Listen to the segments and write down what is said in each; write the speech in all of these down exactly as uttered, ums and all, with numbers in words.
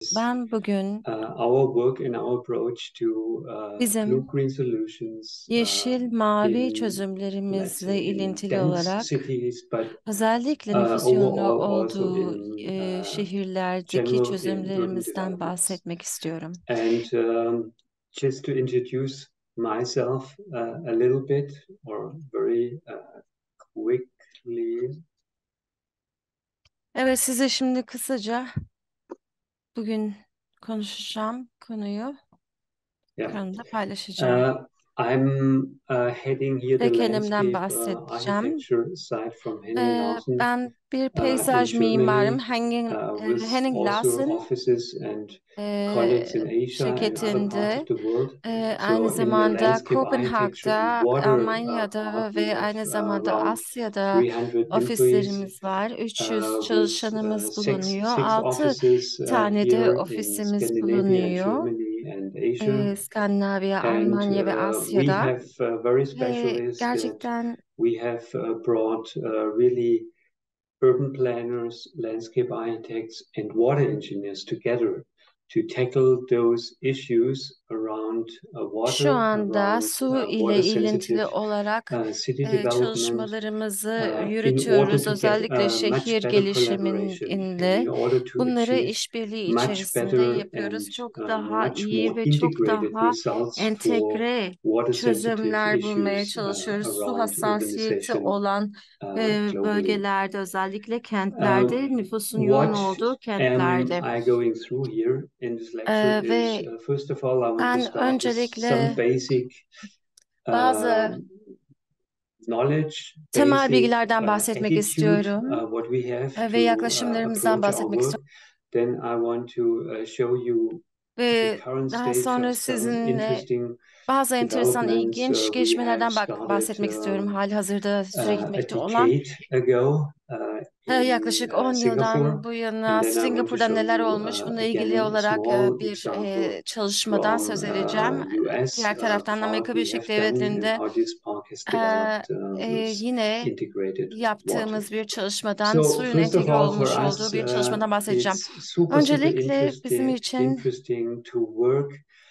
Ben bugün uh, our work and our approach to uh, bizim blue-green solutions uh, yeşil mavi in, let's say, çözümlerimizle in ilintili dense olarak cities, but özellikle uh, nüfus yoğunluğu overall also olduğu in e, uh, şehirlerdeki general in urban çözümlerimizden developments. bahsetmek istiyorum. And um, just to introduce myself uh, a little bit, or very uh, quickly. Evet, size şimdi kısaca bugün konuşacağım konuyu Yeah. konuda paylaşacağım. Uh, I'm uh, heading here the Ve kendimden landscape uh, bahsedeceğim. architecture side from Henning Ee, Larsen ben bir uh, from peyzaj mimarım. Germany, Henning, uh, e, with Henning also Larsen offices and colleagues e, in Asia and other parts of şirketinde the world. e, aynı So in the zamanda landscape architecture and Kopenhag'da, water uh, part, Almanya'da we ve have aynı uh, zamanda around Asya'da three hundred employees, ofislerimiz var. üç yüz uh, with uh, çalışanımız six bulunuyor. six altı offices uh, tane de here in ofisimiz Scandinavia, bulunuyor. Germany, and Asia. E, Skandinavya, And Almanya ve uh, we Asya'da. have uh, very Ve specialists that gerçekten we have uh, brought uh, really urban planners, landscape architects, and water engineers together to tackle those issues around uh, şu water, anda around su uh, ile water sensitive ilintili olarak uh, city e, development, çalışmalarımızı uh, in order yürütüyoruz. to get Özellikle uh, şehir much better collaboration and in gelişiminde order to bunları achieve işbirliği much içerisinde better yapıyoruz. and Çok uh, daha much iyi more ve çok integrated daha results for entegre water sensitive çözümler bulmaya issues uh, çalışıyoruz. Su around hassasiyeti urbanization olan uh, e, globally. bölgelerde, özellikle kentlerde, Um, nüfusun yoğun what olduğu am kentlerde. I going through here in this lecture E, is, ve uh, first of all, I want to ben start with some öncelikle basic bazı um, knowledge, temel basic bilgilerden uh, bahsetmek attitude, istiyorum uh, what we have e, ve to uh, yaklaşımlarımızdan approach our bahsetmek work. istiyorum. Then I want to uh, show you the Ve current daha stage sonra of some sizinle interesting bazı enteresan, developments ilginç uh, we have gelişmelerden bak started bahsetmek istiyorum. um, Hali hazırda süre uh, a gitmekte olan. decade ago uh, E, in yaklaşık uh, on Singapore. yıldan bu And yana then I want to Singapur'da show neler you olmuş, uh, bununla ilgili again a olarak e, small bir example e, çalışmadan from söz uh, edeceğim. U S Diğer uh, taraftan park Amerika we Birleşik have done and Devletleri'nde how this park has e, developed uh, e, with yine integrated water. yaptığımız bir çalışmadan, So suyun first of entegre all, for olmuş olduğu us, bir uh, çalışmadan bahsedeceğim. it's super super Öncelikle bizim interesting için interesting to work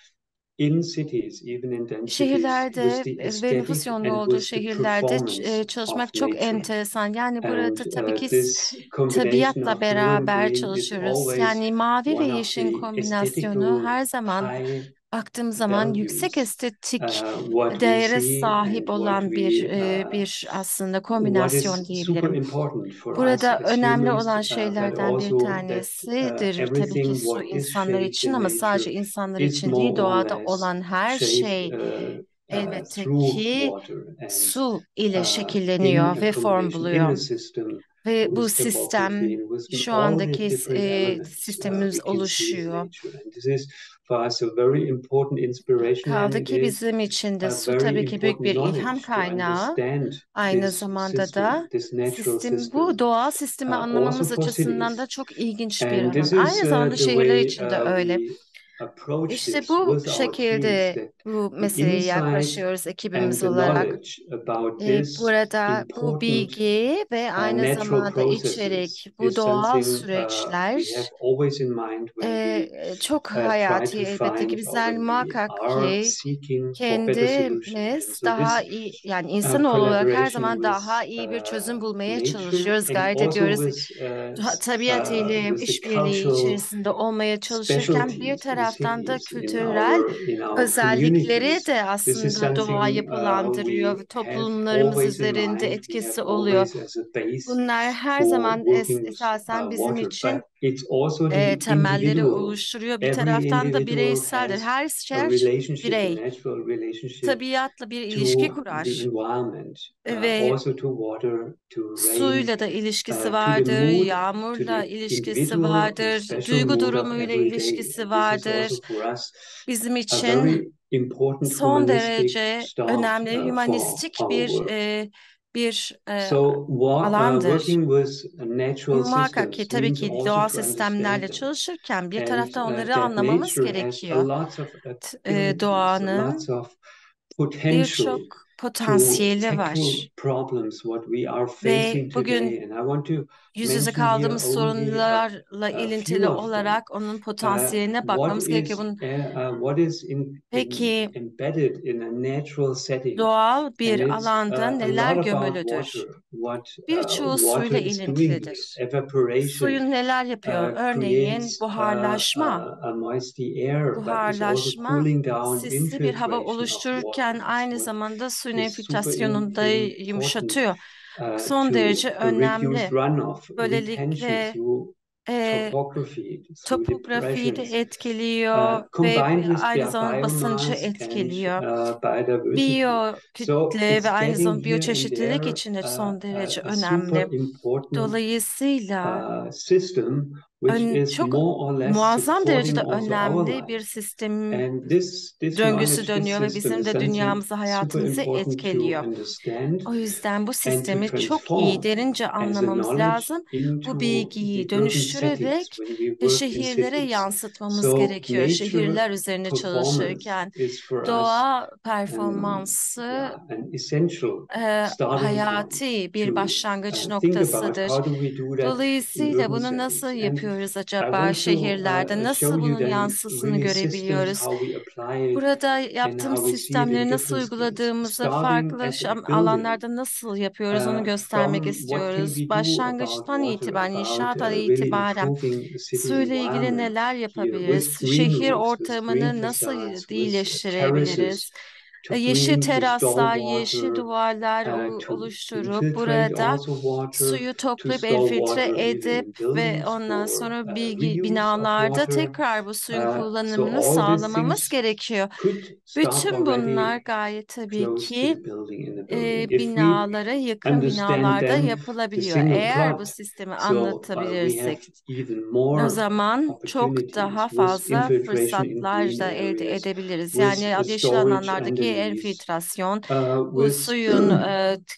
in cities, even in dense cities, with şehirlerde the e, ve nüfus aesthetic yoğunluğu and olduğu with the şehirlerde performance ç- e, of çalışmak çok nature. enteresan. Yani And burada tabii uh, ki s- this combination tabiatla of blue and beraber green is çalışıyoruz. always Yani mavi ve one of yeşilin the kombinasyonu aesthetical her zaman high baktığım zaman yüksek values. estetik Uh, what we değere see and sahip what olan bir we e, uh, bir aslında what kombinasyon is super diyebilirim. important for us Burada as önemli humans, olan uh, but şeylerden bir also that uh, tanesidir tabii ki everything su what is insanlar shaped için, in ama nature sadece insanlar is için more değil, or doğada less olan her shaped şey uh, uh, elbette through ki water and su ile uh, in şekilleniyor a ve form combination in a buluyor. system Ve bu with topography sistem and with şu all the andaki different e, elements uh, sistemimiz we can see in oluşuyor. nature. And this is for us a very important inspiration, and Kaldı it ki is bizim için de a su very tabii ki büyük important bir ilham knowledge to kaynağı. understand Aynı this zamanda system, da this natural sistem, bu system, doğal sistemi uh, also anlamamız for açısından cities. da çok ilginç bir And alan. this is Aynı uh, zamanda the şehirler way için de uh, öyle. we approach İşte this bu with our teams, şekilde that bu the meseleye insight yaklaşıyoruz and ekibimiz the olarak. knowledge about E, this burada bu important bilgi ve uh, aynı natural zamanda processes içerik, bu is doğal something uh, we have süreçler always in mind when we e, çok uh, try hayati to elbette ki. find, or Bizler when we muhakkak are ki seeking for better solution. And kendimiz so daha this iyi, yani uh, insanoğlu olarak her collaboration zaman with daha iyi bir uh, çözüm bulmaya nature, çalışıyoruz, and gayret also ediyoruz. with uh, Ta- s- Tabiat uh, ile with the işbirliği cultural içerisinde olmaya çalışırken bir specialties in taraftan da cities, in kültürel our in our özellikleri communities. de This is aslında doğa something uh, yapılandırıyor ve we have toplumlarımız always in üzerinde mind. We have etkisi oluyor. always as a base Bunlar her for zaman es working with esasen uh, bizim water, but için it's also e, the temelleri individual. oluşturuyor. Bir Every taraftan da individual bireyseldir. has Her a şey relationship, a birey natural relationship tabiatla bir ilişki to the kurar environment, uh, ve also to water, to rain, suyla da ilişkisi uh, to the vardır, mood, to yağmurla the ilişkisi individual and vardır, special duygu mood of durumuyla every day. ilişkisi And this is vardır. also for us Bizim a için very important son humanistic derece start önemli, uh, for hümanistik our bir work. e, bir e, So, wa- uh, alandır. working with natural Muhakkak ki systems tabii means ki also doğal to understand sistemlerle them, çalışırken bir and taraftan uh, onları that anlamamız nature has a gerekiyor. lot of T- e, abilities, a lot doğanın of potential birçok to potansiyeli tackle var. problems what we are Ve facing today. bugün And I want to yüz yüze mention here kaldığımız only a, sorunlarla a few ilintili of them. olarak onun Uh, potansiyeline what bakmamız gerekiyor. is Bunun uh, uh, what is in, in peki embedded in a natural setting, doğal and bir it's alanda uh, a neler lot about gömülüdür? water. What uh, Birçoğu water suyla is doing here, ilintilidir. evaporation Suyun neler yapıyor? uh, Örneğin creates uh, buharlaşma. uh, a moisty air, but is also Buharlaşma cooling down sisli bir hava infiltration of oluştururken water. Is aynı what zamanda suyun is super in, enfiltrasyonunu da important yumuşatıyor. uh, Son to derece uh, reduce önemli. runoff, retention Böylelikle through e, topography, through topografiyi de depressions, uh, etkiliyor ve combined with aynı their zamanda basıncı biomass and etkiliyor. uh, biodiversity. Biyo So kütle ve it's aynı getting zamanda here and biyoçeşitlilik there için de uh, son derece a, a super önemli. important Dolayısıyla uh, system which ön, is çok more or less muazzam supporting derecede also our önemli bir lives. sistem And this this döngüsü knowledge, this dönüyor ve system bizim is de something dünyamızı, super hayatımızı important to etkiliyor. understand O yüzden bu and to sistemi çok iyi, transform derince as a anlamamız knowledge lazım. Bu into bilgiyi the urban settings dönüştürerek when we ve work in şehirlere cities. yansıtmamız So gerekiyor. nature Şehirler üzerine performance çalışırken is for us doğa an, performansı yeah, an essential e, starting point hayati to bir başlangıç uh, think about noktasıdır. how do we do that in Dolayısıyla urban bunu nasıl settings. And yapıyoruz I acaba want to şehirlerde? uh, show Nasıl you bunun then yansısını really systems, görebiliyoruz? how we apply it Burada and yaptığımız how we see it in sistemleri nasıl different scales. uyguladığımızı Starting farklı at the şam- building, alanlarda nasıl yapıyoruz onu uh, göstermek from what can istiyoruz. we do about Başlangıçtan water, itibaren, about inşaattan uh, really itibaren improving the city suyla ilgili environment neler here yapabiliriz? with green Şehir roofs, with green ortamını nasıl facades, with iyileştirebiliriz? terraces E, to Yeşil green, to store teraslar, yeşil water, duvarlar uh, olu- to oluşturup infiltrate burada also water, suyu to toplayıp store enfiltre water even edip in ve buildings ondan for sonra uh, bilgi reuse of binalarda water. tekrar bu suyun Uh, so kullanımını all these sağlamamız things gerekiyor. could start Bütün bunlar already gayet tabii close to ki the building in the e, building. If we binalara yakın understand binalarda then the yapılabiliyor. single Eğer bu plot, sistemi so uh, we have anlatabilirsek, even o more zaman çok opportunities daha with fazla infiltration in fırsatlar green da elde areas, edebiliriz. with Yani uh, yeşil storage alanlardaki underneath, enfiltrasyon, uh, bu with suyun e, t-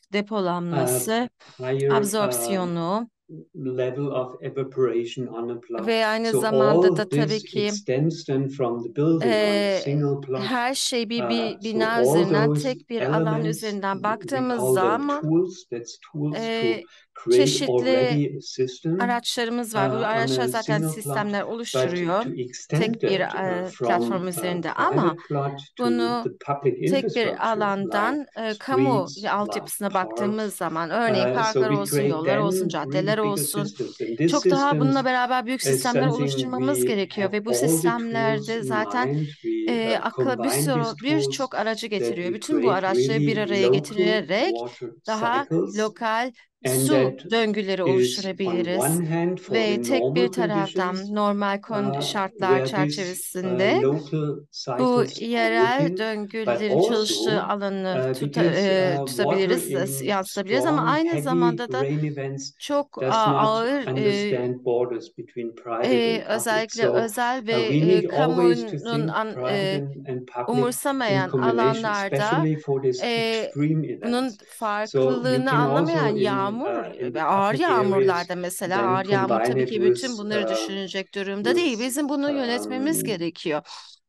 a depolanması, higher uh, absorpsiyonu level of evaporation on a plot. ve aynı So zamanda all da tabii this ki extends then from the building on a e, single plot. her şey bir, Uh, bir so bina all üzerinden, those tek bir alan elements, üzerinden we baktığımız call them zaman tools. That's tools to e, create çeşitli already a system araçlarımız var. Bu uh, on araçlar a zaten single plot, sistemler but oluşturuyor to extend tek bir that uh, e, from platform a üzerinde, ama private plot to bunu the public tek bir infrastructure like alandan e, kamu streets, like altyapısına baktığımız parks. zaman, örneğin Uh, so parklar we olsun, create yollar olsun, then really caddeler bigger olsun, systems, and these çok daha bununla systems beraber büyük is sistemler something oluşturmamız we gerekiyor have ve bu all the tools sistemlerde in zaten mind. We e, uh, akla bir combine these sürü tools birçok aracı that getiriyor. we Bütün bu create araçları bir really araya local getirerek water daha cycles, lokal and su that döngüleri is on oluşturabiliriz. one hand for the Ve tek bir normal conditions taraftan normal kon- uh, şartlar where these uh, çerçevesinde local bu cycles are yerel working, but döngülerin çalıştığı also alanı uh, tuta- because e, uh, water tutabiliriz, e, in yansıtabiliriz, ama strong, aynı heavy zamanda da rain events çok does a- not ağır, e, understand borders between private e, and public. özellikle So özel ve uh, we e, need always to kamunun think an- private e, and, and public in umursamayan combination, alanlarda especially for these e, extreme bunun events. So you farklılığını can also anlamayan in yağmur uh, in ve the ağır public areas yağmurlarda, mesela then ağır yağmur combine tabii it ki with bütün bunları uh, düşünecek durumda with değil. Bizim bunu yönetmemiz um, gerekiyor.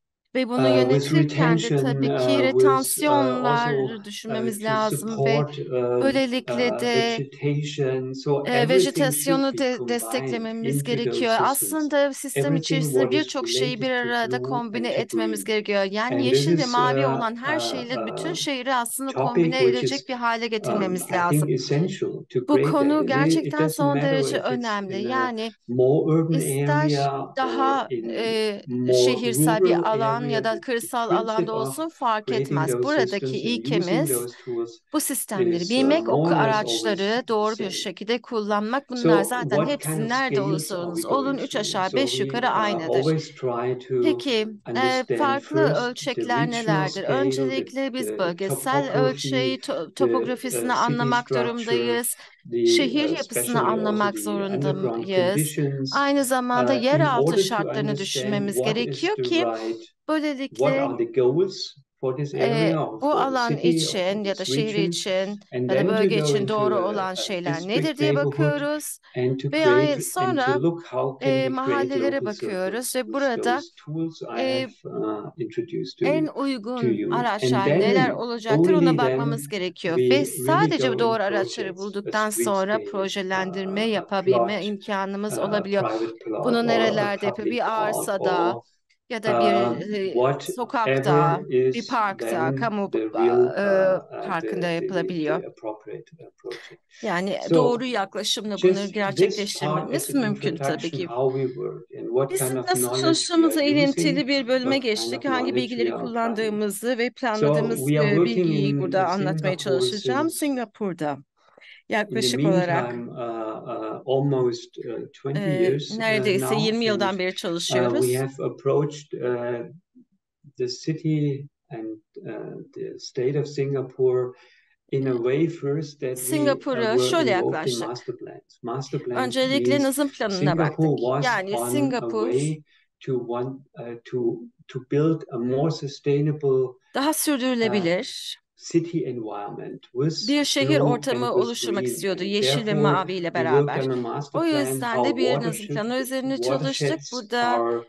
Ve bunu uh, with yönetirken de retention, tabii ki uh, with uh, also retansiyonlar uh, düşünmemiz to lazım ve support um, böylelikle uh, de vegetation. So e, everything should vejetasyonu be de combined desteklememiz into those gerekiyor. systems. Aslında sistem Everything içerisinde what is birçok şeyi related bir to arada blue kombine and to etmemiz green. gerekiyor. Yani And this yeşil ve is mavi uh, olan her uh, şeyle bütün uh, şehri aslında topic kombine which is edecek bir hale um, getirmemiz I think lazım. essential to Bu create that. konu And it, it gerçekten doesn't son matter derece if it's önemli. in a Yani more urban ister area or daha in e, more şehirsel rural bir alan ya area. da The, the kırsal alanda principle of olsun fark creating etmez. those Buradaki systems and using ilkemiz those tools bu sistemleri is uh, bilmek, o more or less always araçları the doğru bir same. şekilde kullanmak. Bunlar So zaten what kind hepsi of nerede scales are olursanız we olun going üç through? aşağı So beş we yukarı uh, aynıdır. always try to Peki, e, understand farklı first the ölçekler regional nelerdir? scale, the, Öncelikle biz the bölgesel topography, ölçeği, to- the topografisini uh, city anlamak structure, durumdayız. the Şehir uh, yapısını especially also anlamak the underground zorundayız. conditions, Aynı zamanda uh, in yeraltı order to şartlarını understand düşünmemiz what is gerekiyor the ki right, what böylelikle are the goals for this e, area or bu for the alan city or for için ya da this şehir region, için and ya da then to bölge go için into doğru a, olan a şeyler nedir district diye neighborhood bakıyoruz and to ve create and to sonra look how can e, we create mahallelere local bakıyoruz circles ve with burada those tools I e, have uh, introduced to en you to uygun you. And araçlar neler then olacaktır ona only bakmamız then gerekiyor ve we really sadece bu go in doğru araçları projects, a bulduktan sonra streetscape, projelendirme uh, a plot, yapabilme imkanımız uh, a olabiliyor. private plot, Bunu or a nerelerde yapıyor? public Bir park, arsada or ya da bir uh, e, sokakta, whatever bir is parkta, then kamu the real e, uh, uh, parkında the, the yapılabiliyor. the appropriate uh, project. Yani doğru So yaklaşımla bunları just this part as gerçekleştirmemiz an mümkün tabii introduction ki. how we work and what Biz kind of nasıl knowledge we çalıştığımızla are using, ilintili bir bölüme what kind geçtik. of Hangi knowledge we bilgileri are applying. kullandığımızı ve So planladığımız we are e, working bilgiyi in uh, burada anlatmaya Singapore çalışacağım. since, Singapur'da in the yaklaşık olarak meantime, uh, uh, almost uh, twenty e, years uh, neredeyse now, yirmi and yıldan beri uh, we çalışıyoruz. have approached uh, the city and uh, the state of Singapore in a way first that we uh, Singapur'a were şöyle involved in yaklaştık. master plans. Master plans Öncelikle means Nazım planına baktık. Singapore was Yani on a Singapur way to want uh, to to build a more sustainable daha uh, sürdürülebilir city environment with bir şehir blue and ortamı with oluşturmak green. istiyordu, And yeşil ve therefore, mavi ile we worked beraber. on a master O plan yüzden de how bir Nazım watershed, planı üzerine çalıştık. watersheds Burada are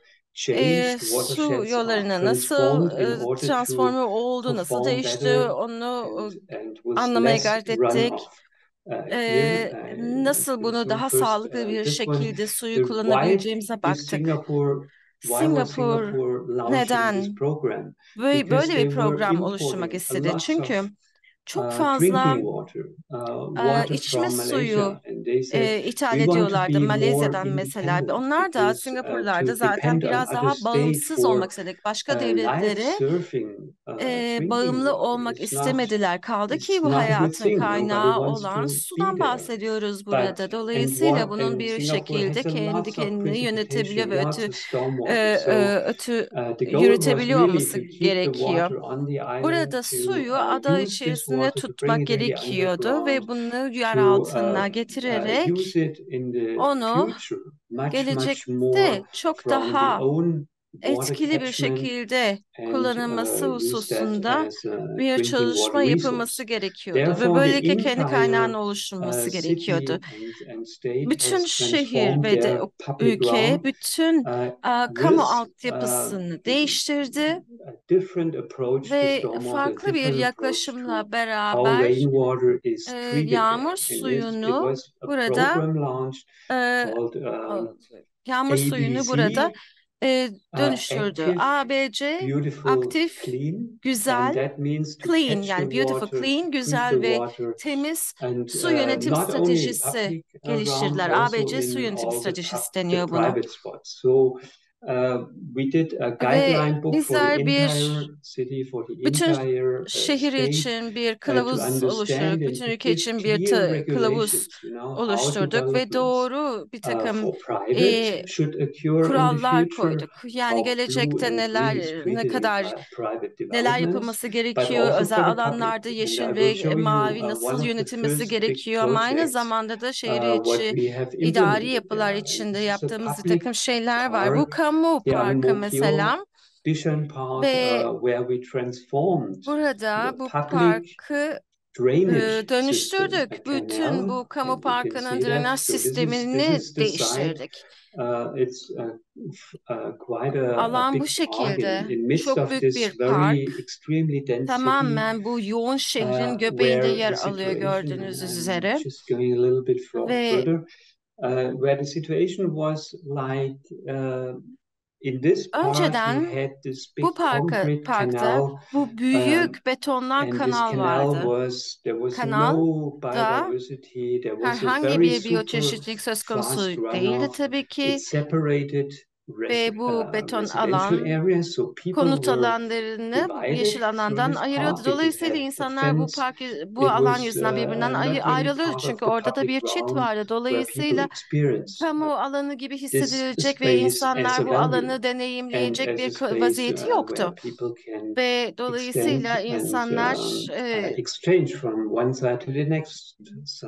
e, changed, su watersheds are yollarına nasıl transformed in e, order to transforme oldu, nasıl perform değişti better onu and e, and with anlamaya less gayret ettik. runoff. Uh, here, E, uh, nasıl so, bunu so daha first, sağlıklı uh, bir this one, şekilde suyu the why kullanabileceğimize is baktık. Singapore, why was Singapur Singapore launching this neden program? böyle, Because böyle bir they were program oluşturmak importing a istedi? lot of Çünkü çok uh, fazla drinking water, uh, e, water içme from suyu Malaysia, and they said e, ithal we want to ediyorlardı be more Malezya'dan mesela. independent Onlar da because uh, Singapurlular da to zaten depend on biraz other daha state bağımsız olmak for istedik. Başka uh, life devletlere surfing uh, e, drinking bağımlı water olmak is not istemediler. Kaldı ki it's bu not a good hayatın thing. Nobody kaynağı wants olan to be sudan there. bahsediyoruz But burada. and Dolayısıyla what bunun and bir Singapore şekilde has a kendi lots of kendini yönetebiliyor precipitation, ve lots ötü of e, stormwater. So e, ötü uh, the goal was yürütebiliyor really olması to keep the gerekiyor. water on the island, Burada to suyu uh, ada use this içerisinde water to bring tutmak it in the gerekiyordu underground, ve bunu yer to uh, altına uh, getirerek use it in the onu future much much more gelecekte çok from the daha own water etkili bir catchment şekilde and kullanılması uh, use that hususunda as a bir drinking water çalışma yapılması resource. gerekiyordu ve Therefore, the böylelikle kendi entire kaynağının uh, oluşturulması gerekiyordu. city and, and state Bütün has şehir transformed ve de their o public ülke ground bütün uh, e, kamu with uh, altyapısını değiştirdi a different approach to ve stormwater, a farklı bir different approach to yaklaşımla how beraber rainwater e, is treated yağmur there. And it, it suyunu was a burada program launched e, called a- um, yağmur suyunu A B C, burada e, uh, dönüştürdü. active, A B C beautiful, aktif, clean, and güzel, that means to clean catch the yani beautiful, water, to clean, treat the güzel ve water, temiz and su uh, yönetim not only in stratejisi public uh, ground, geliştirdiler. also A B C su in yönetim all the pub, stratejisi the deniyor buna. private spots. So uh, we did a Ve guideline book for the bizler entire bir city, for the bütün entire uh, şehir state, için bir uh, to kılavuz understand oluşturduk. and Bütün to ülke give için bir clear ta- kılavuz regulations, you know, how oluşturduk ve developments doğru bir uh, takım for private e, should occur in the kurallar future, koyduk. Yani how blue gelecekte and green neler is ne treated in kadar pri- private neler developments, yapılması but gerekiyor, also özel for the public. alanlarda And I yeşil will ve show you mavi uh, one nasıl of the yönetilmesi first big gerekiyor ama aynı projects zamanda da şehir uh, what içi we have idari implemented yapılar there. And içinde this is a yaptığımız bir public takım şeyler var. Bu park, kamu the parkı Al-Mokyo mesela Bishan Park, ve uh, where we transformed the burada bu public parkı e, drainage system, a dönüştürdük. Bütün canal, bu kamu and you can parkının see that. drenaj So this is this sistemini is the site. değiştirdik. Uh, it's uh, f- uh, quite a, a Alan big bu park in, şekilde. in midst Çok of büyük this bir very park. extremely dense city, Tamamen bu yoğun şehrin uh, göbeğinde where yer the alıyor situation, and gördüğünüz I'm üzere. just going a little bit fro- Ve further, uh, where the situation was like uh, in this part you önceden had this big bu parka, concrete parkta canal, bu um, büyük betondan and this kanal canal vardı. was there was Kanal no da biodiversity. There was a herhangi very bir super biyoçeşitlilik söz konusu fast değildi runoff. tabii It ki separated res ve bu uh, beton residential alan areas, so people konut were alanlarını divided yeşil through alandan this ayırıyordu. park. It did Dolayısıyla have a insanlar bu fence. park bu It alan was yüzünden birbirinden uh, ayı not really ayrılıyordu part of çünkü the orada da public bir çit ground vardı. where people Dolayısıyla experience kamu uh, alanı gibi this hissedilecek ve space as insanlar a bu value alanı and deneyimleyecek as bir a ko- space vaziyeti uh, where yoktu. people can Ve extend dolayısıyla and insanlar um, uh, e, exchange from one side to the next side.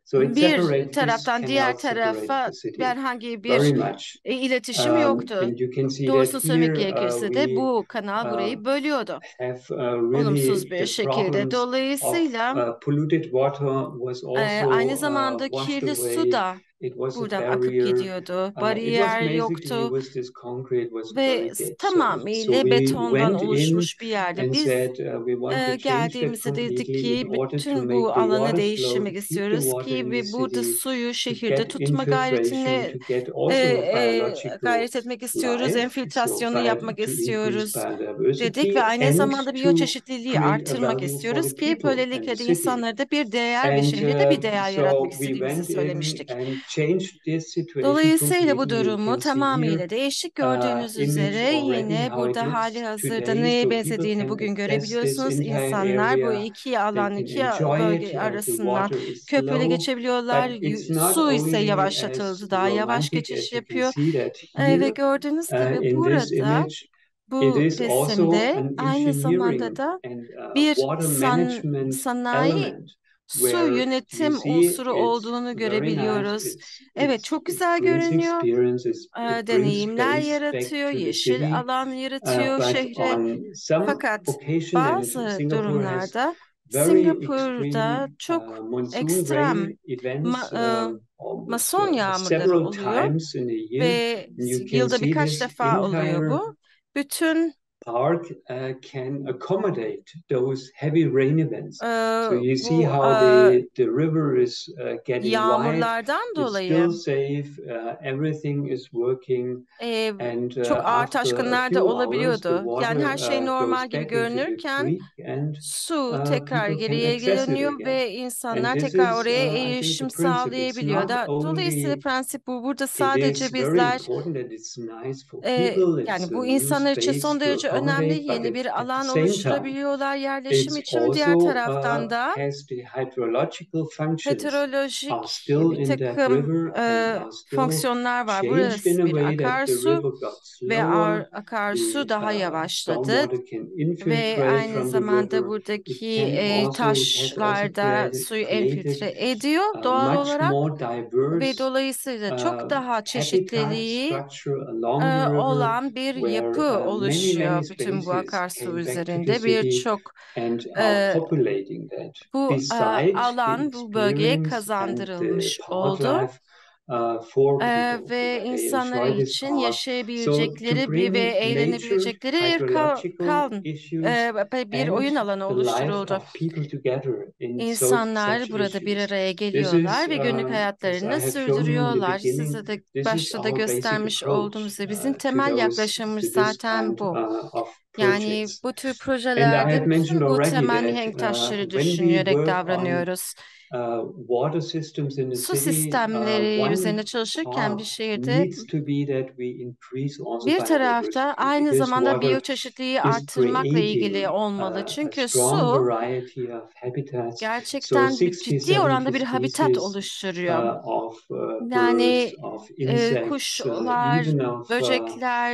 So it bir separate this taraftan diğer canal separated tarafa the city herhangi very bir much. e, iletişim Um, yoktu. and you can see that Doğrusunu söylemek here uh, gerekirse de we bu kanal uh, burayı bölüyordu. have uh, Olumsuz really bir the şekilde. problems of Dolayısıyla uh, polluted water was e, also aynı uh, zamanda washed kirli su away. da It was a buradan akıp barrier. gidiyordu. Uh, it was Bariyer basically yoktu was this concrete was ve very dead solid. So tamamıyla we betondan went in oluşmuş bir yerde. and Biz said uh, we want to e, change that geldiğimizde dedik completely in ki order to bütün make bu the alanı water flow, to değiştirmek keep the istiyoruz water ki in the ve burada city, suyu to şehirde get tutma infiltration, gayretini to get e, also e, biological gayret etmek istiyoruz, life, so enfiltrasyonu by, yapmak to increase istiyoruz dedik biodiversity ve aynı and zamanda to biyoçeşitliliği create a artırmak value for istiyoruz the ki people and the böylelikle de city. insanlara da bir değer ve And şehre de bir uh, değer yaratmak so we istediğimizi went in söylemiştik. and changed this situation Dolayısıyla bu completely. You durumu can see here tamamıyla değişik uh, gördüğünüz image üzere already yine how it burada hali looks hazırda today. neye So people benzediğini can bugün access this görebiliyorsunuz. entire İnsanlar bu area. iki They alan, can iki enjoy it. bölge Uh, the arasından water is köprüyle slow, geçebiliyorlar. but it's Yu- not Su ise only as yavaşlatıldı, daha yavaş romantic geçiş as you can yapıyor. see that Ee, ve here gördüğünüz uh, gibi in this burada image. It bu is also resimde an aynı zamanda engineering da and uh, bir water san, management sanayi element su where you yönetim see unsuru it's olduğunu very nice. görebiliyoruz. It's Evet, it's çok it güzel brings görünüyor. experiences. Ee, It brings deneyimler space back yaratıyor, to the yeşil city. alan Uh, yaratıyor but şehre. on some Fakat occasion, and bazı Singapore has durumlarda very Singapur'da extreme uh, çok monsoon ekstrem rain events, ma- e, um, almost mason uh, yağmurları several oluyor times in a year. ve And you can yılda see birkaç this defa oluyor entire bu. Bütün park uh, can accommodate those heavy rain events. e, So you see bu how e, the, the river is uh, getting wide. yağmurlardan It's still dolayı safe. Uh, everything is working. e, And çok uh, ağır after a taşkınlar da few hours, the olabiliyordu. Yani water her şey uh, goes normal gibi back into the görünürken creek and su uh, tekrar people can geriye access it geliniyor again. ve And insanlar this tekrar is, oraya uh, I think, the erişim principle. It's sağlayabiliyor. not Da, dolayısıyla only prensip bu. Burada it is sadece very bizler important that it's nice for e, people. It's yani a bu new insanlar için space son to derece önemli. accommodate, but Yeni it, bir at the alan same time, oluşturabiliyorlar yerleşim it's için. also Diğer uh, taraftan da has the hydrological functions are heterolojik still bir in that takım river and e, are still fonksiyonlar var. changed in Burası a bir way that the akarsu river got ve slower. ar- akarsu The daha uh, yavaşladı. stormwater can Ve infiltrate aynı from the zamanda river. buradaki It can e, also, it has also taşlarda created suyu created enfiltre ediyor uh, doğal much olarak more ve diverse dolayısıyla çok uh, daha habitat çeşitliliği structure e, along the river olan bir where yapı uh, many, many oluşuyor bütün bu spaces akarsu came back to the üzerinde. city Birçok and are e, populating that. bu e, Beside the alan bu bölgeye experience and the kazandırılmış park oldu. life uh, for Ee, people, you ve know, they insanları enjoy this için park. So to yaşayabilecekleri bir ve bring nature, eğlenebilecekleri bir kal, hydrological kan, issues e, bir and oyun alanı the life oluşturuldu. of people together in so İnsanlar such burada bir issues. araya This is, geliyorlar ve günlük um, as I hayatlarını have shown you in the sürdürüyorlar. beginning, Size de this is başta da our basic göstermiş approach olduğum üzere bizim uh, to temel those yaklaşımımız to this zaten kind bu. uh, of Yani projects. bu tür And I projelerde have mentioned bütün bu already temel that mihenk uh, taşları when we düşünerek work on davranıyoruz. uh, water systems in the Su city, uh, sistemleri one üzerine çalışırken bir part şehirde needs to be that we increase also bir tarafta biodiversity aynı because zamanda water biyoçeşitliliği is arttırmakla ilgili creating olmalı. uh, a Çünkü strong su variety of habitats. So gerçekten bir sixty, ciddi oranda seventy bir habitat species oluşturuyor. uh, of uh, birds, Yani of e, insects, uh, kuşlar, even of uh, böcekler,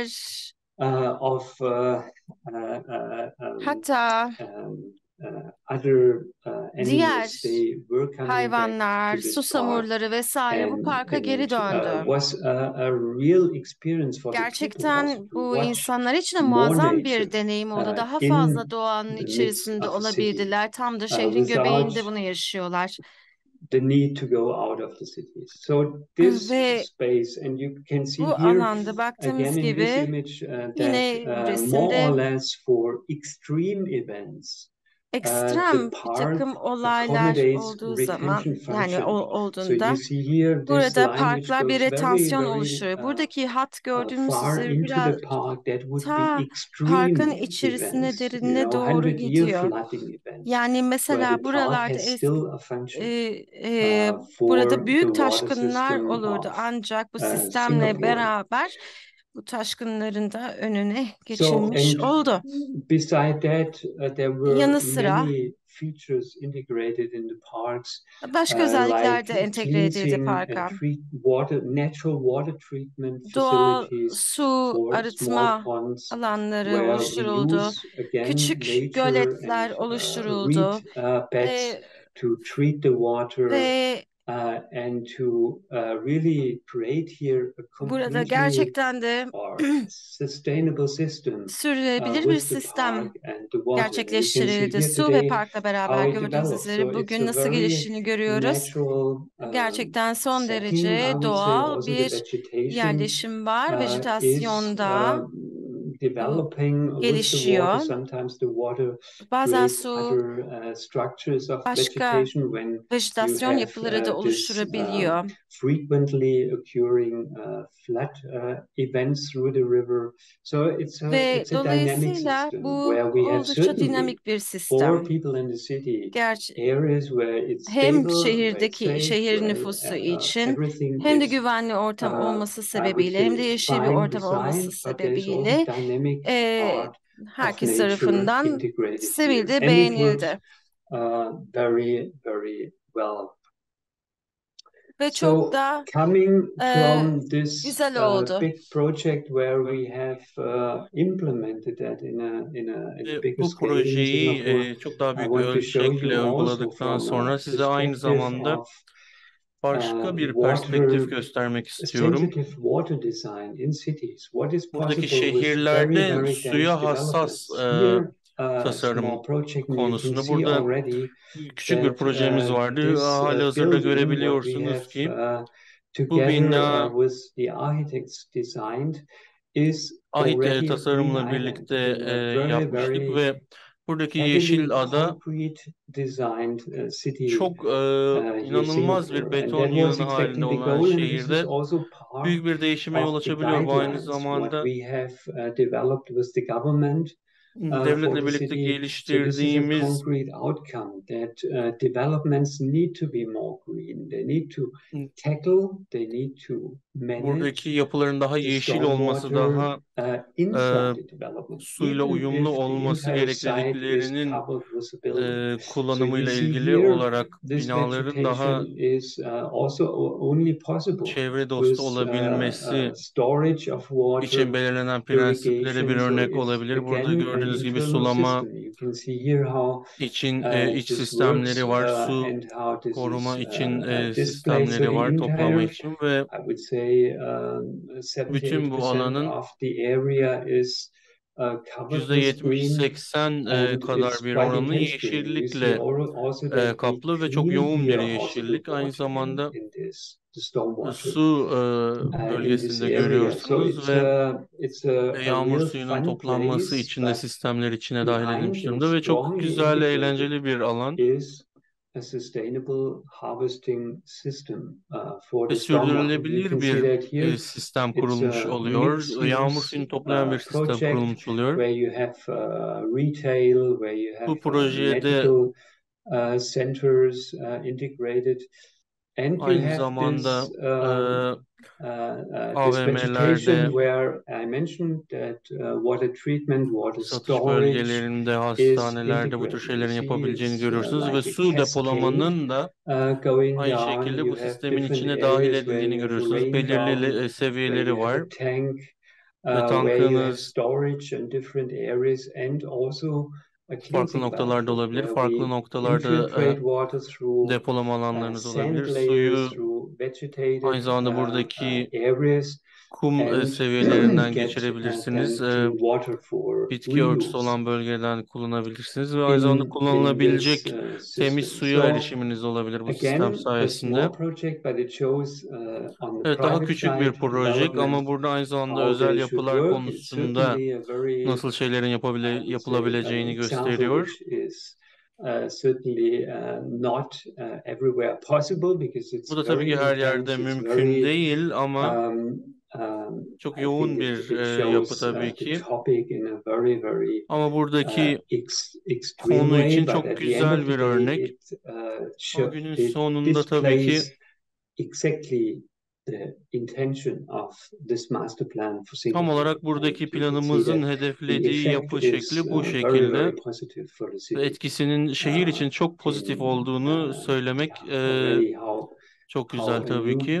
uh, of uh, uh, uh, um, hatta um, uh, other uh, animals, diğer they were coming back hayvanlar, to this park susamurları vesaire bu and parka geri and uh, döndü. was a, a real experience for the people also Gerçekten to bu watch insanlar için de more muazzam nature bir deneyim oldu. uh, Daha fazla in doğanın the midst içerisinde of a city olabildiler. Tam da uh, şehrin without göbeğinde bunu yaşıyorlar. the need to go out of the city. So this Ve space, and you can see bu here alanda baktığımız again in this gibi image uh, that yine uh, more or resimde less for extreme events, uh, the ekstrem bir park takım olaylar accommodates olduğu zaman retention yani o, function. So you olduğunda see here this burada line which parklar bir goes very, retansiyon very oluşuyor. uh, Buradaki hat uh, gördüğünüz far üzere into biraz the park. That would be ta parkın extreme içerisine events, you derinine know, doğru hundred year gidiyor. flooding events, Yani where the mesela park buralarda has eski still a e, function e, uh, burada for the büyük water taşkınlar system olurdu of ancak bu uh, sistemle Singapore. beraber bu taşkınların da önüne So, geçilmiş and oldu. beside that, uh, there were Yanı sıra many features integrated in the parks, başka uh, özellikler de like entegre edildi cleansing and parka. treat water, natural water treatment Doğal facilities su for small arıtma ponds, alanları where we oluşturuldu. use again Küçük nature and göletler uh, reed oluşturuldu. uh, beds Ee, to treat the water ve uh, and to uh, really create here a Burada completely gerçekten de or sustainable system uh, sürdürülebilir bir with the sistem park and the water. And you can see gerçekleştirildi. here Su ve today parkla beraber how it gördüğünüz develops. üzere So it's bugün a nasıl very geliştiğini görüyoruz. natural um, Gerçekten son setting, I derece would say. doğal Also, the bir vegetation yerleşim var. uh, is Vejitasyonda uh, e, developing with the water. gelişiyor. Sometimes the water Bazen creates su other uh, structures of başka vegetation when you vejetasyon have yapıları da uh, this um, oluşturabiliyor. frequently occurring uh, flood uh, events through the river. So it's a Ve it's a dynamic dolayısıyla system bu where we have oldukça certainly dinamik bir for sistem. people in the city Gerçi areas where it's hem stable, where it's şehirdeki safe, şehir where nüfusu uh, için everything hem de is güvenli ortam uh, olması I would sebebiyle hem de say yeşil bir fine ortam designed, olması but there's also sebebiyle dynamic eee, part of herkes nature tarafından integrated here, sevildi, and it works beğenildi. uh, very, very well. Ve çok So da coming eee, from this güzel uh, oldu. big project where we have uh, implemented that in a in a in a Ve bigger bu scale in projeyi Singapore, e, çok daha I büyük want to show ölçekle you also uyguladıktan from a sonra size aynı perspective zamanda of uh, başka bir water, perspektif göstermek istiyorum. sensitive water design in cities. What is Buradaki possible with very, şehirlerde very dense suya hassas developments? e, Here, a small tasarım project, and you can konusunu. see Burada already küçük bir that projemiz uh, vardı. this uh, Halihazırda building, what we görebiliyorsunuz have ki uh, bu together uh, bina with the architects designed is Ahit e, already a green tasarımla island birlikte in e, a very, yapmıştık very ve buradaki heavily yeşil ada concrete designed uh, city çok e, uh, here inanılmaz bir Singapore. And beton that was yığını halinde exactly the olan goal, and this is şehirde also part büyük bir değişime yol of the açabiliyor. Bu aynı guidelines what zamanda we have uh, developed with the government uh, for devletle the birlikte city. So this is a geliştirdiğimiz concrete outcome that uh, developments need to be more green. They need to tackle, they need to manage buradaki yapıların daha the yeşil olması, stormwater daha uh, e, inside the development, suyla even uyumlu if the olması entire site is gerekliliklerinin covered with a building. e, So you kullanımıyla see ilgili here, olarak this binaların daha vegetation is uh, also o- only possible çevre dostu with uh, olabilmesi uh, storage of water, için belirlenen prensiplere bir irrigation. So örnek it's olabilir. Burada again an gördüğünüz gibi internal sulama system. You can see here how için e, uh, iç this works sistemleri var, uh, su and how this is koruma uh, için uh, e, displayed. So sistemleri the var, toplama entire, için ve I would say, um, bütün bu seventy-eight percent alanın of the area is uh, covered with green, yüzde yetmiş seksen e, and kadar it's bir quite oranı intense green. You see yeşillikle al- also e, that we kaplı ve çok clean yoğun bir here also the yeşillik. Aynı water in zamanda in this the e, stormwater su e, uh, in this bölgesinde area. So görüyorsunuz it's ve a it's a, e, a yağmur real suyunun fun toplanması place, için de but sistemler içine dahil behind edilmiş and durumda ve çok strongly güzel, integrated eğlenceli bir alan is a sustainable harvesting system uh, for ve the stormwater. You sürdürülebilir can see bir that here. e, sistem It's kurulmuş a oluyor. mixed Yağmur use suyunu toplayan bir uh, sistem project kurulmuş oluyor. where you have uh, retail, where you have Bu uh, projede medical uh, centers uh, integrated, and you aynı have zamanda this e, um, uh, uh, this A V M'lerde, vegetation where I mentioned that uh, water treatment, water satış storage bölgelerinde, is hastanelerde bu tür integrated. You şeylerin see, yapabileceğini it's uh, görüyorsunuz ve like a su cascade depolamanın da uh, going aynı down. şekilde You bu have sistemin different içine dahil areas where edildiğini you have a görüyorsunuz. rain Belirli garden, e, where seviyeleri you have var a tank, ve uh, where you have tankınız storage in different areas, and also a farklı cleansing noktalarda bathroom olabilir. where Farklı we noktalarda infiltrate water e, through depolama uh, alanlarınız sand olabilir. layers, Suyu through aynı vegetated zamanda uh, uh, buradaki areas, kum e, and seviyelerinden get uh, geçirebilirsiniz. then E, clean water for bitki örtüsü reuse olan bölgeden kullanabilirsiniz ve aynı zamanda in in this kullanılabilecek uh, temiz system. suya So erişiminiz olabilir bu sistem again, a small sayesinde. project, but it shows uh, on the Evet, daha private küçük bir side proje development ama burada aynı zamanda how özel they should yapılar work. It's konusunda certainly a very, nasıl şeylerin yapabile I would say, an yapılabileceğini example gösteriyor. which is uh, certainly uh, not uh, everywhere possible because Bu it's da tabii very ki her yerde intense. It's mümkün very, değil ama um, um, çok I think yoğun it bir it e, yapı shows uh, tabii the ki. topic in a very, very Ama uh, buradaki ex extreme konu way. için But çok at the end of güzel the bir day, örnek. it uh, Ama show günün it sonunda tabii ki displays exactly the intention of this master plan for tam Singapore. olarak And buradaki you can see planımızın that the hedeflediği effect yapı is şekli bu uh, very, şekilde very positive for the ve city. etkisinin şehir Uh, için çok pozitif in olduğunu uh, söylemek yeah, e, already how çok güzel how a tabii new ki.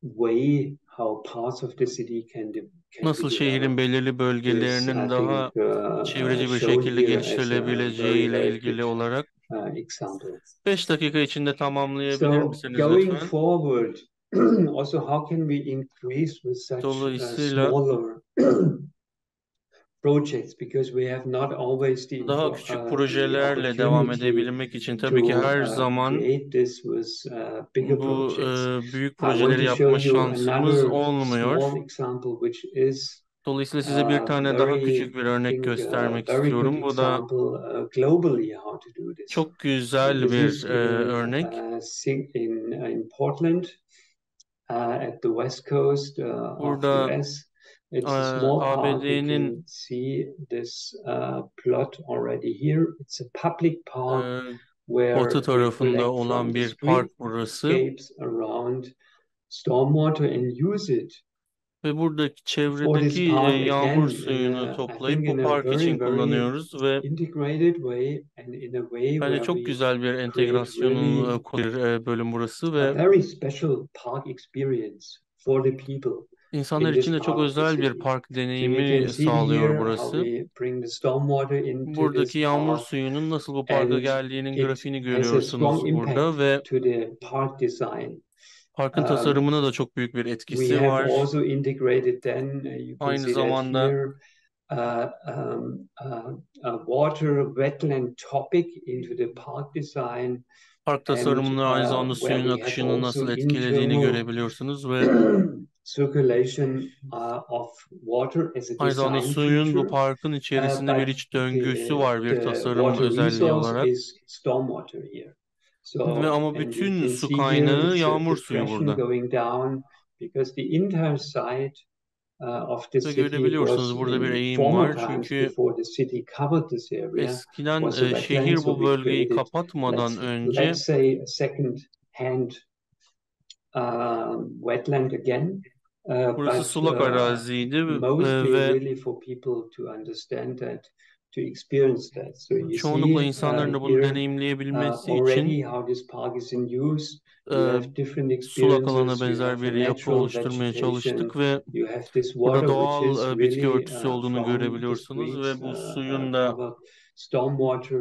way how parts of the city can de can be Nasıl şehrin developed belirli is, bölgelerinin I daha think, uh, uh, çevreci bir shown şekilde here as a very, geliştirilebileceği ile very good ilgili olarak uh, example. beş dakika içinde tamamlayabilir So misiniz going lütfen? forward, also how can we increase with such uh, Dolayısıyla smaller projects, because we have not always the, daha info, küçük uh, the projelerle devam opportunity edebilmek için to tabii ki her uh, zaman create this with uh, bigger bu projects. e, büyük I want projeleri to show yapma you şansımız another olmuyor. small example, which is Dolayısıyla size bir uh, tane daha very, küçük bir I örnek think, uh, göstermek very good istiyorum. Bu da example uh, globally how to do this. çok Uh, güzel this bir is e, in örnek. uh, Sing- in in Portland, uh, at the west coast uh, of Burada U S. It's a small park. You A B D'nin can see this uh, plot already here. It's a public park batı where we tarafında collect from olan the bir park burası streetscapes around stormwater and use it ve buradaki for this çevredeki e, park yağmur again in suyunu a, I think toplayıp bu in a park very, için very kullanıyoruz ve integrated way, and in a way bence where çok we güzel bir create entegrasyonun really e, bir e, bölüm burası a ve very special park experience for the people insanlar in için this de çok part of the özel bir city. park So you can deneyimi see sağlıyor here how burası. we bring the stormwater into Buradaki this yağmur park, suyunun nasıl bu parka and geldiğinin it grafiğini has a strong görüyorsunuz burada impact ve to the park design. parkın Um, tasarımına da çok büyük bir we etkisi have var. also integrated then, uh, you can Aynı see that zamanda here, uh, um, uh, a water wetland topic into the park design, park and tasarımını aynı uh, zamanda where suyun we have akışını also nasıl etkilediğini internal görebiliyorsunuz ve circulation uh, of water as a aynı zamanda design suyun bu feature, parkın uh, içerisinde bir but iç döngüsü the, var bir the tasarım water özelliği resource olarak. is stormwater here. Ve So, ama and you bütün can su see here kaynağı it's a yağmur suyu depression burada. going down, because the entire side uh, of the Ve city was görebiliyorsunuz burada bir in eğim former var. times, Çünkü before the city covered this area, eskiden was a e, wetland. şehir So bu we bölgeyi created, kapatmadan let's önce let's say, a second hand uh, wetland again, uh, burası but sulak uh, araziydi e, mostly ve really for people to understand that, to experience that. So you çoğunlukla see uh, insanların da bunu here uh, deneyimleyebilmesi için already how this park is in use. You e, have different sulak alana experiences. You benzer have a bir yapı natural oluşturmaya vegetation. çalıştık ve You have this burada water, which is doğal e, bitki really örtüsü uh, olduğunu from the görebiliyorsunuz streets ve uh, bu uh, suyun da covered stormwater.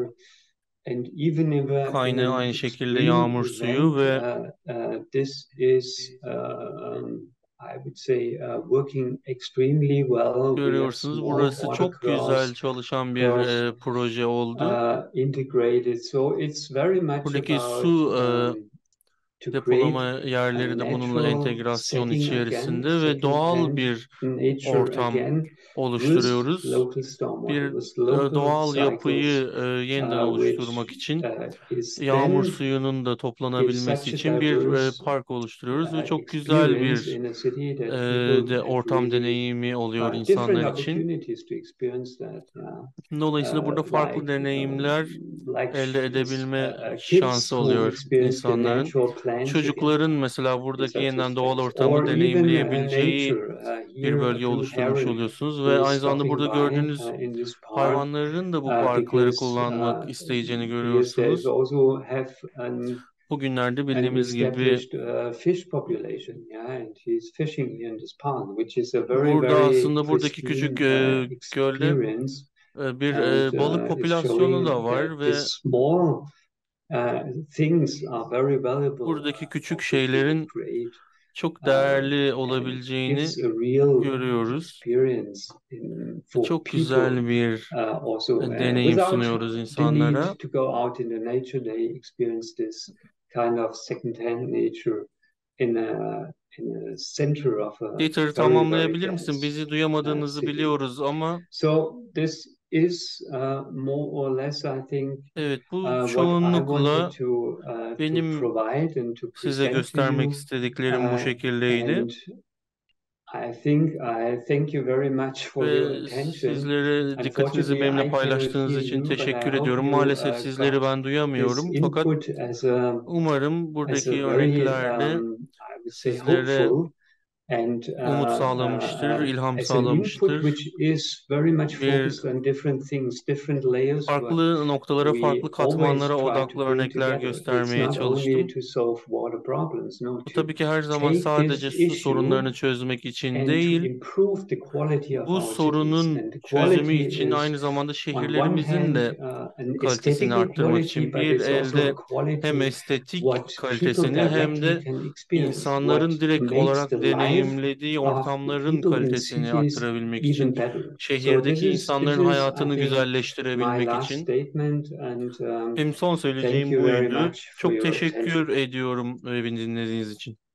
And even if uh, in kaynağı an aynı şekilde extreme yağmur suyu event, ve uh, uh, this is, uh, um, I would say, uh, working extremely well. We have görüyorsunuz small burası çok güzel watercrafts, çalışan bir cross e, proje oldu. uh, integrated. So it's very much Buradaki about su e, um, to create depolama a yerleri de bununla natural entegrasyon setting again, içerisinde ve doğal second-hand bir nature ortam again, with oluşturuyoruz. local stormwater, Bir with e, local doğal cycles, yapıyı e, yeniden uh, which oluşturmak için uh, is yağmur then suyunun da gives toplanabilmesi such a için bir e, diverse park oluşturuyoruz ve uh, çok güzel experience bir in a city e, that people de have ortam really deneyimi oluyor uh, different insanlar için. opportunities to experience that. Yeah. Dolayısıyla Uh, burada farklı like uh, deneyimler like elde uh, edebilme uh, kids şansı who oluyor experience the insanların. natural plants again Çocukların mesela in buradaki such a yeniden doğal space, ortamı or even uh, deneyimleyebileceği nature. Uh, bir here, a bölge blue oluşturmuş heron oluyorsunuz who ve is aynı zamanda stopping burada by gördüğünüz uh, in this park, hayvanların da bu uh, parkları because kullanmak uh, isteyeceğini because there is görüyorsunuz. also have an Bugünlerde an bildiğimiz gibi established uh, fish population, yeah, and he's fishing here in this pond, which is a very, burada very aslında buradaki pristine küçük uh, e, gölde experience, e, bir and e, balık uh, is popülasyonu da showing that var ve these small uh, things are very valuable buradaki uh, küçük for people to şeylerin create, çok um, değerli and olabileceğini gives a real görüyoruz. experience in, for Çok people güzel bir uh, also, e, uh, deneyim without sunuyoruz the need insanlara. to go out in the nature. They experience this kind of second-hand nature in a in a center of a Peter, very, very tamamlayabilir misin? dense Bizi uh, duyamadığınızı city. biliyoruz ama So this is uh, more or less, I think, evet, bu uh, what I wanted çoğunlukla to uh, to benim provide and to size present to göstermek you. istediklerim bu Uh, şekildeydi. and I think I thank you very much for your Ve attention. sizlere dikkatinizi Unfortunately, benimle I cannot paylaştığınız hear için you, but I teşekkür hope ediyorum. you Maalesef uh, sizleri got ben this duyamıyorum. Fakat input as a umarım as a buradaki very örneklerde um, I would say sizlere hopeful and umut uh, sağlamıştır, uh, ilham as an input sağlamıştır. which is very much Bir focused on different things, different layers, what farklı noktalara, we farklı always katmanlara try to odaklı bring örnekler together. It's göstermeye not only çalıştım. to solve water problems, no, Bu to tabii ki her zaman take this sadece su issue sorunlarını çözmek için and to değil, improve the quality of bu our cities. sorunun And the çözümü quality için is, aynı zamanda on one şehirlerimizin hand, de uh, an kalitesini aesthetical arttırmak quality, için but bir it's also a elde hem quality estetik what people kalitesini hem directly de can experience, what insanların direkt makes olarak the life deneyimlediği of the ortamların people in kalitesini cities arttırabilmek için, even better. So this şehirdeki is this insanların is, I hayatını think, my güzelleştirebilmek last için. statement, and um, Benim son thank söyleyeceğim you very buydu. much for Çok your attention. teşekkür ediyorum e, beni dinlediğiniz için.